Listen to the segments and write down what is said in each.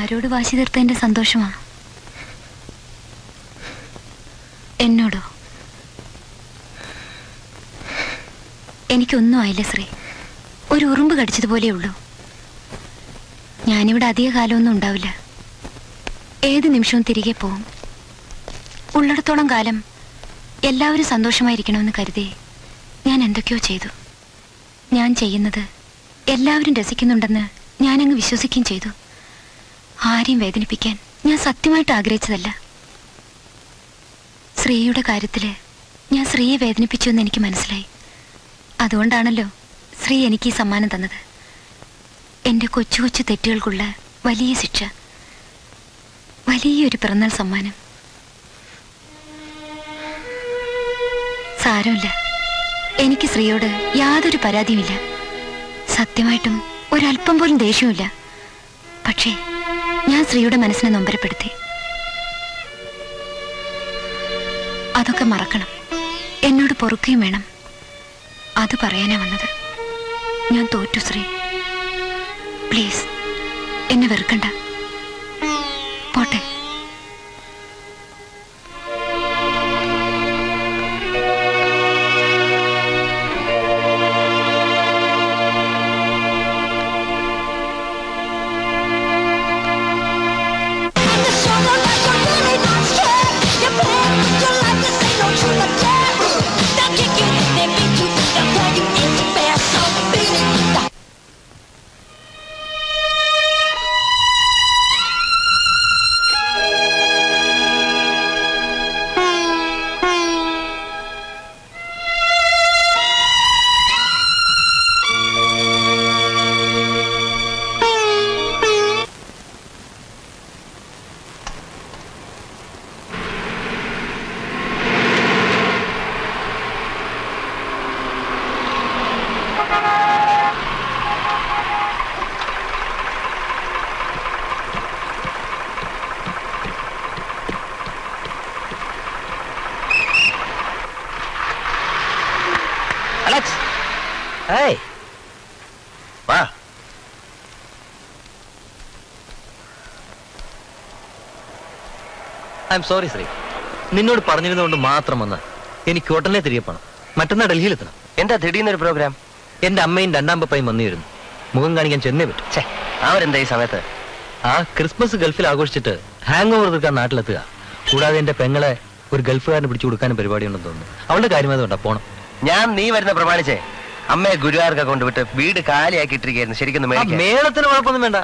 ആരോട് വാശി തീർത്തതിന്റെ സന്തോഷമാ? എന്നോടോ? എനിക്കൊന്നും ആയില്ല ശ്രീ. ഒരു ഉറുമ്പ് കടിച്ചതുപോലെ ഉള്ളൂ. ഞാനിവിടെ അധിക കാലമൊന്നും ഉണ്ടാവില്ല. ഏത് നിമിഷവും തിരികെ പോവും. ഉള്ളിടത്തോളം കാലം എല്ലാവരും സന്തോഷമായിരിക്കണമെന്ന് കരുതി ഞാൻ എന്തൊക്കെയോ ചെയ്തു. ഞാൻ ചെയ്യുന്നത് എല്ലാവരും രസിക്കുന്നുണ്ടെന്ന് ഞാനങ്ങ് വിശ്വസിക്കുകയും ചെയ്തു. ആരെയും വേദനിപ്പിക്കാൻ ഞാൻ സത്യമായിട്ട് ആഗ്രഹിച്ചതല്ല. ശ്രീയുടെ കാര്യത്തില് ഞാൻ ശ്രീയെ വേദനിപ്പിച്ചു എന്ന് എനിക്ക് മനസ്സിലായി. അതുകൊണ്ടാണല്ലോ ശ്രീ എനിക്ക് ഈ സമ്മാനം തന്നത്. എൻ്റെ കൊച്ചു കൊച്ചു തെറ്റുകൾക്കുള്ള വലിയ ശിക്ഷ, വലിയൊരു പിറന്നാൾ സമ്മാനം. സാരമില്ല, എനിക്ക് ശ്രീയോട് യാതൊരു പരാതിയുമില്ല. സത്യമായിട്ടും ഒരല്പം പോലും ദേഷ്യമില്ല. പക്ഷേ ഞാൻ ശ്രീയുടെ മനസ്സിനെ നൊമ്പരപ്പെടുത്തി. അതൊക്കെ മറക്കണം. എന്നോട് പൊറുക്കുകയും വേണം. അത് പറയാനാ വന്നത്. ഞാൻ തോറ്റു ശ്രീ. പ്ലീസ് എന്നെ വെറുക്കണ്ട. പോട്ടെ. I am sorry Sree. നിന്നോട് പറഞ്ഞിരുന്നതുകൊണ്ട് മാത്രം വന്ന് എനിക്ക് ഉടനെ തിരികെ പോകണം. മറ്റന്നാൾ ഡൽഹിയിലെത്തണം. എന്താ തിരിയുന്നൊരു പ്രോഗ്രാം? എന്റെ അമ്മയും രണ്ടാം പപ്പായും വന്നിരുന്നു. മുഖം കാണിക്കാൻ ചെന്നേ പറ്റും. അവരെന്താ ഈ സമയത്ത്? ആ ക്രിസ്മസ് ഗൾഫിൽ ആഘോഷിച്ചിട്ട് ഹാങ് ഓവർ തീർക്കാൻ നാട്ടിലെത്തുക. കൂടാതെ എന്റെ പെങ്ങളെ ഒരു ഗൾഫുകാരനെ പിടിച്ചു കൊടുക്കാനും പരിപാടിയുണ്ടെന്ന് തോന്നുന്നു. അവളുടെ കാര്യം അതുകൊണ്ടാ പോണം. ഞാൻ നീ വരുന്ന പ്രമാണിച്ചേ അമ്മയെ ഗുരുവാർക്ക കൊണ്ടുവിട്ട് വീട് കാലിയാക്കി ഇട്ടിരിക്കുന്നു. ശരിക്കും മേളത്തിന് കുഴപ്പമൊന്നും വേണ്ട.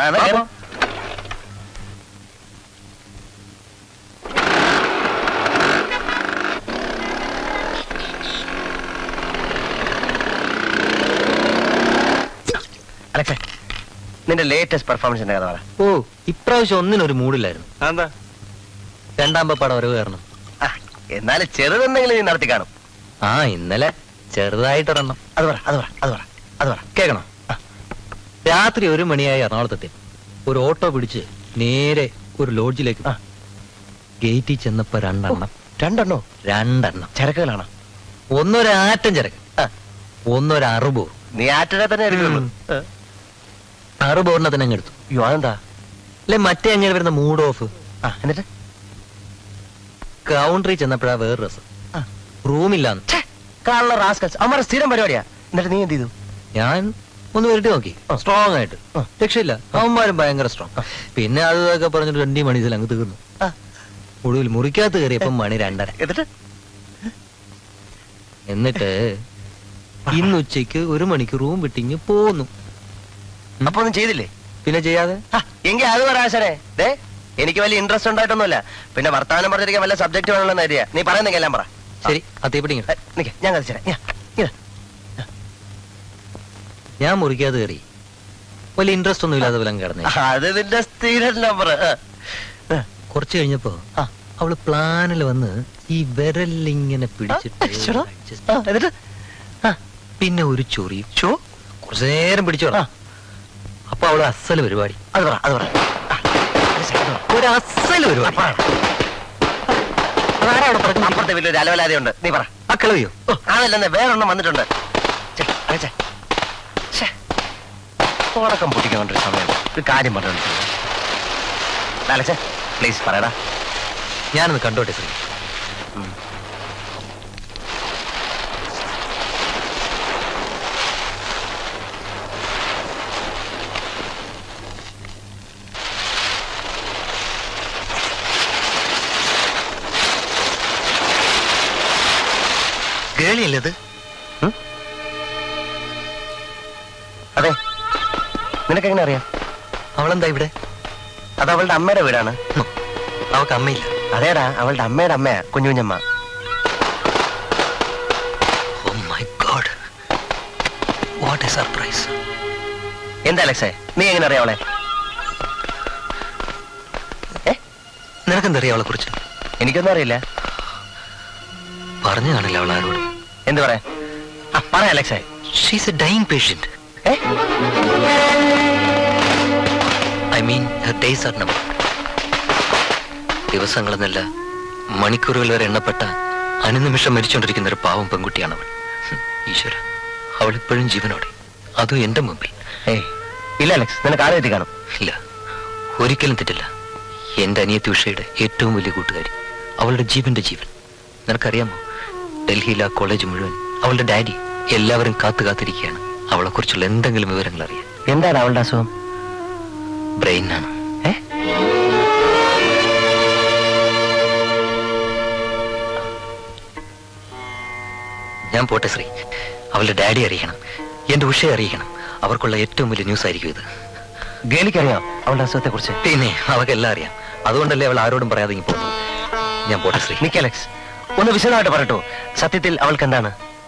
അലക്സേ, നിന്റെ ലേറ്റസ്റ്റ് പെർഫോമൻസിന്റെ കഥ പറ. ഓ, ഇപ്രാവശ്യം ഒന്നിനൊരു മൂഡില്ലായിരുന്നു. എന്താ? രണ്ടാം പപ്പാടെ വരവ് കാരണം. എന്നാലും ചെറുതെന്തെങ്കിലും നീ നടത്തി കാണും. ആ, ഇന്നലെ ചെറുതായിട്ടൊരെണ്ണം. അത് പറ, അത് പറ, അത് പറ, അത് പറ. കേൾക്കണം. രാത്രി 1 മണിയായി എറണാകുളത്തെത്തി. ഒരു ഓട്ടോ പിടിച്ച് നേരെ ഒരു ലോഡ്ജിലേക്ക്. ഗേറ്റിൽ ചെന്നപ്പോ രണ്ടെണ്ണം ചരക്കുകളാണ്. ഒന്നൊരാറ്റം ചരക്ക്, ഒന്നൊരറുബോർ. നീ ആറ്റിനെ തന്നെ എടുക്കുള്ളൂ. അറുബോറിനെ തന്നെ അങ്ങ് എടുത്തു. അതെന്താ? അല്ലെ മറ്റേ അങ്ങനെ വരുന്ന മൂഡ് ഓഫ്. എന്നിട്ട് കൗണ്ടറിൽ ചെന്നപ്പോഴാ വേറെ രസം. റൂമില്ലാന്ന്. അമ്മയുടെ സ്ഥിരം പരിപാടിയാ. എന്നിട്ട് നീ എന്ത് ചെയ്തു? ഞാൻ ഒന്ന് വരട്ടി നോക്കി. സ്ട്രോങ് ആയിട്ട് രക്ഷയില്ല. അവന്മാരും ഭയങ്കര സ്ട്രോങ്. പിന്നെ അതൊക്കെ പറഞ്ഞിട്ട് 2 മണിസിൽ അങ്ങ് തീർന്നു. ഒടുവിൽ മുറിക്കകത്ത് കയറിയപ്പം മണി 2:30. എന്നിട്ട് ഇന്ന് ഉച്ചയ്ക്ക് 1 മണിക്ക് റൂം വിട്ടിങ്ങ് പോന്നു. അപ്പൊ ഒന്നും ചെയ്തില്ലേ? പിന്നെ ചെയ്യാതെ എങ്കിൽ അത് പറയാശനെ. എനിക്ക് വലിയ ഇൻട്രസ്റ്റ് ഉണ്ടായിട്ടൊന്നുമില്ല. പിന്നെ വർത്താനം പറഞ്ഞിരിക്കാൻ വല്ല സബ്ജക്ട് വേണമെന്ന് അറിയാ. നീ പറയുന്നെങ്കിൽ എല്ലാം പറ. ശരി, അതേപടി ഞാൻ കളിച്ചേ. ഞാൻ മുറിക്കാതെ കയറി. വലിയ ഇൻട്രസ്റ്റ് ഒന്നും ഇല്ലാതെ വല്ലതും കിടന്നേ. അത് നിന്റെ സ്ഥിരം നമ്പർ. കുറച്ച് കഴിഞ്ഞപ്പോ അവള് പ്ലാനിൽ വന്ന് ഈ വിരലിങ്ങനെ പിടിച്ചിട്ട് പിന്നെ ഒരു ചൊറിയും. കുറച്ചു നേരം പിടിച്ചോളാം. അപ്പൊ അവള് അസല് പരിപാടി. അത് പറ, അത് പറ. ഒരു അസല് പരിപാടി. അപ്പുറത്തെ വലിയൊരു അലവലാതെയുണ്ട്. നീ പറ. അക്കളവിയോ? അതല്ലെന്ന് വേറൊന്നും വന്നിട്ടുണ്ട്. ഉടക്കം പൊട്ടിക്കൊണ്ടൊരു സമയം ഒരു കാര്യം പറഞ്ഞു. അലക്സേ പ്ലീസ് പറയടാ. ഞാനൊന്ന് കണ്ടോട്ടെ ശ്രീ. കേളിയല്ലത്? അതെ, നിനക്കെങ്ങനെ അറിയാം? അവളെന്താ ഇവിടെ? അത് അവളുടെ അമ്മയുടെ വീടാണ്. അവൾക്ക് അമ്മയില്ല. അതേടാ, അവളുടെ അമ്മയുടെ അമ്മയാ കുഞ്ഞുഞ്ഞമ്മ. Oh my God. What a surprise. എന്താ അലക്സേ, നീ എങ്ങനെ അറിയാം അവളെ? നിനക്കെന്തറിയാം അവളെ കുറിച്ച്? എനിക്കൊന്നും അറിയില്ല. പറഞ്ഞു കാണില്ല അവൾ ആരോട്. എന്ത് പറയാ? പറയാ അലക്സേ. She's a dying patient. I mean, her days are numbered. ദിവസങ്ങളെന്നല്ല മണിക്കൂറുകൾ വരെ എണ്ണപ്പെട്ട അനുനിമിഷം മരിച്ചുകൊണ്ടിരിക്കുന്ന ഒരു പാവം പെൺകുട്ടിയാണ് അവൾ. ഈശ്വര, അവൾ ഇപ്പോഴും ജീവനോടെ, അതും എന്റെ മുമ്പിൽ. ഇല്ല അലക്സ്, നിനക്ക് ആരെത്തി കാണും. ഇല്ല, ഒരിക്കലും തെറ്റില്ല. എന്റെ അനിയത്തി ഉഷയുടെ ഏറ്റവും വലിയ കൂട്ടുകാരി, അവളുടെ ജീവന്റെ ജീവൻ. നിനക്കറിയാമോ, ഡൽഹിയിലെ ആ കോളേജ് മുഴുവൻ അവളുടെ ഡാഡി എല്ലാവരും കാത്തിരിക്കുകയാണ് അവളെ കുറിച്ചുള്ള എന്തെങ്കിലും വിവരങ്ങൾ അറിയാൻ. എന്താണ് അവളുടെ അസുഖം? ബ്രെയിനാണ്. ഞാൻ പോട്ടെ ശ്രീ. അവളുടെ ഡാഡി അറിയണം, എന്റെ ഉഷയെ അറിയിക്കണം. അവർക്കുള്ള ഏറ്റവും വലിയ ന്യൂസ് ആയിരിക്കും ഇത്. ഗേലിക്കറിയാം അവളുടെ അസുഖത്തെ കുറിച്ച്? പിന്നെ അവൾക്കെല്ലാം അറിയാം. അതുകൊണ്ടല്ലേ അവൾ ആരോടും പറയാതെ ഇങ്ങ് പോകുന്നത്. ഞാൻ പോട്ടെ ശ്രീ. നിക്ക് അലക്സ്, ഒന്ന് വിശദമായിട്ട് പറയട്ടോ. സത്യത്തിൽ അവൾക്ക് എന്താണ്?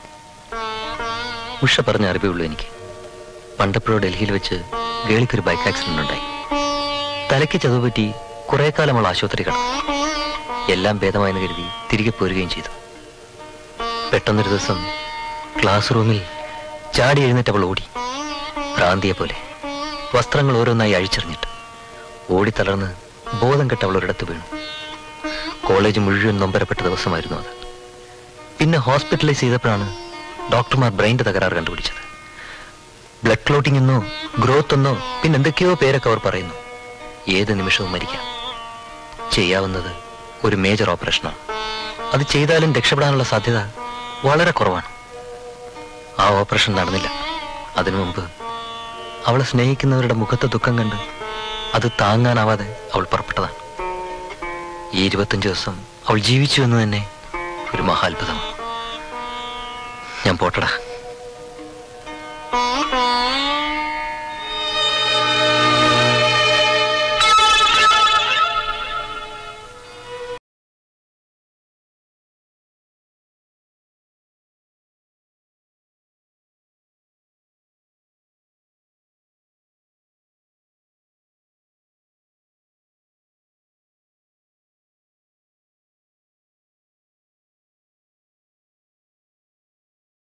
ഉഷ പറഞ്ഞ അറിവേ ഉള്ളൂ എനിക്ക്. പണ്ടപ്പോഴോ ഡൽഹിയിൽ വെച്ച് ഗേളിക്കൊരു ബൈക്ക് ആക്സിഡന്റ് ഉണ്ടായി. തലയ്ക്ക് ചതുപറ്റി കുറെ കാലം അവൾ ആശുപത്രി കിടന്നു. എല്ലാം ഭേദമായെന്ന് കരുതി തിരികെ പോരുകയും ചെയ്തു. പെട്ടെന്നൊരു ദിവസം ക്ലാസ് റൂമിൽ ചാടി എഴുന്നേറ്റ് അവൾ ഓടി, ഭ്രാന്തിയെ പോലെ. വസ്ത്രങ്ങൾ ഓരോന്നായി അഴിച്ചെറിഞ്ഞിട്ട് ഓടി തളർന്ന് ബോധം കെട്ട് അവൾ ഒരിടത്ത് വീണു. കോളേജ് മുഴുവൻ നൊമ്പരപ്പെട്ട ദിവസമായിരുന്നു അത്. പിന്നെ ഹോസ്പിറ്റലൈസ് ചെയ്തപ്പോഴാണ് ഡോക്ടർമാർ ബ്രെയിൻ്റെ തകരാറ് കണ്ടുപിടിച്ചത്. ബ്ലഡ് ക്ലോട്ടിംഗ് എന്നോ ഗ്രോത്ത് എന്നോ പിന്നെ എന്തൊക്കെയോ പേരൊക്കെ അവർ പറയുന്നു. ഏത് നിമിഷവും മരിക്കാം. ചെയ്യാവുന്നത് ഒരു മേജർ ഓപ്പറേഷനാണ്. അത് ചെയ്താലും രക്ഷപ്പെടാനുള്ള സാധ്യത വളരെ കുറവാണ്. ആ ഓപ്പറേഷൻ നടന്നില്ല. അതിനു മുമ്പ് അവളെ സ്നേഹിക്കുന്നവരുടെ മുഖത്തെ ദുഃഖം കണ്ട് അത് താങ്ങാനാവാതെ അവൾ പുറപ്പെട്ടതാണ്. ഈ 25 ദിവസം അവൾ ജീവിച്ചു എന്ന് തന്നെ ഒരു മഹാത്ഭുതമാണ്. ഞാൻ പോട്ടടാ.